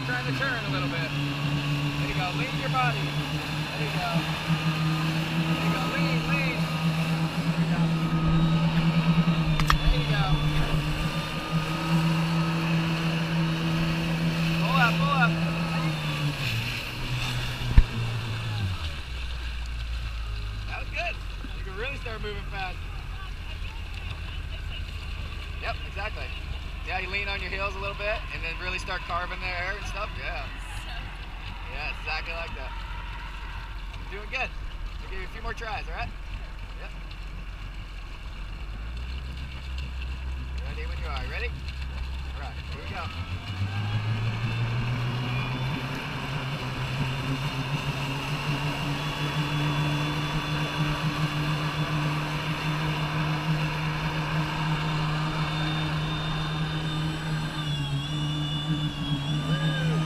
trying to turn a little bit. There you go. Lean your body. There you go. There you go. Lean, lean. There you go. There you go. Pull up, pull up. That was good. You can really start moving fast. Yep, exactly. Yeah, you lean on your heels a little bit and then really start carving the air and stuff. Yeah. Yeah, exactly like that. You're doing good. I'll give you a few more tries, alright? Yep. Ready when you are. Ready? Alright, here we go. Woo!